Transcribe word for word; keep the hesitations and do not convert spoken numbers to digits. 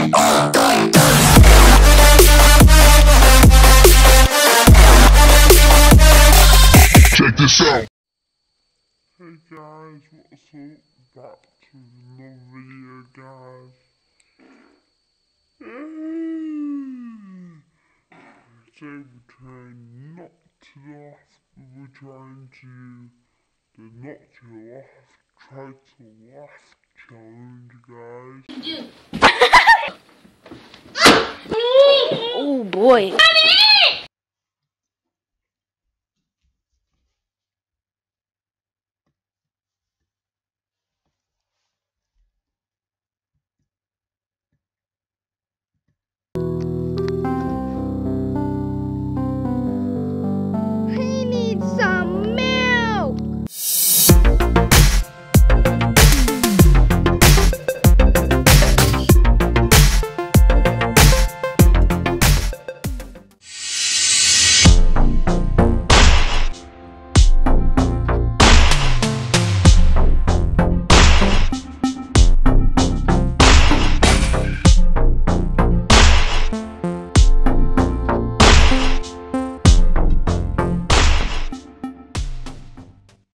Check this out. Hey guys, what's up? Back to another video, guys. So we're trying not to laugh, we're trying to do the not to laugh, try to laugh challenge, guys. Oh boy.